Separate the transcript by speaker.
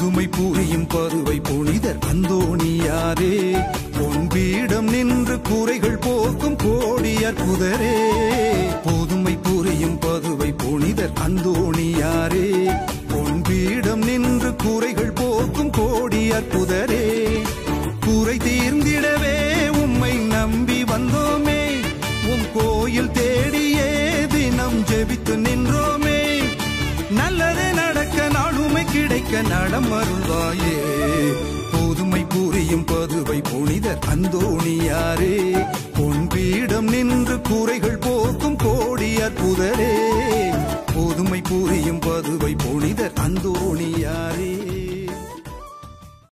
Speaker 1: புதுமை புரியும் பதுவை புனிதர் அந்தோணியாரே பொன்பீடம் நின்று குறைகள் போக்கும் கோடி அற்புதரே புதுமை புரியும் பதுவை புனிதர் அந்தோணியாரே பொன்பீடம் நின்று குறைகள் போக்கும் கோடி அற்புதரே குறை தீர்ந்திடவே உம்மை நம்பி வந்தோமே உம் கோயில் தேடியே தினம் ஜெபித்து நின்றோமே நல்லதே நடக்க நாளுமை கிடைக்க நடம் அருள்வாயே புதுமை புரியும் பதுவை புனிதர் அந்தோணியாரே பொன்பீடம் நின்று குறைகள் போக்கும் கோடி அற்புதரே புதுமை புரியும் பதுவை புனிதர் அந்தோணியாரே